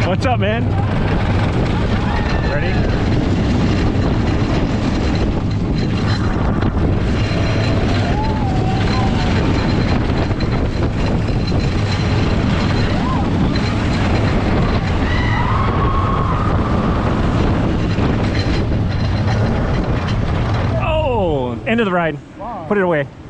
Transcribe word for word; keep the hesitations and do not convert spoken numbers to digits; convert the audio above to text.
What's up, man? Ready? Oh, end of the ride. Wow. Put it away.